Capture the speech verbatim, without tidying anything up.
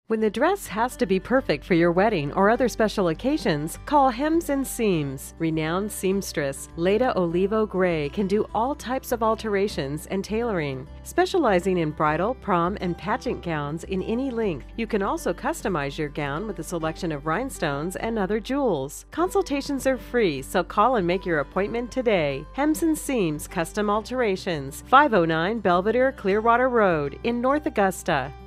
When the dress has to be perfect for your wedding or other special occasions, call Hems and Seams. Renowned seamstress Leda Olivo Gray can do all types of alterations and tailoring. Specializing in bridal, prom, and pageant gowns in any length, you can also customize your gown with a selection of rhinestones and other jewels. Consultations are free, so call and make your appointment today. Hems and Seams Custom Alterations, five oh nine Belvedere Clearwater Road in North Augusta.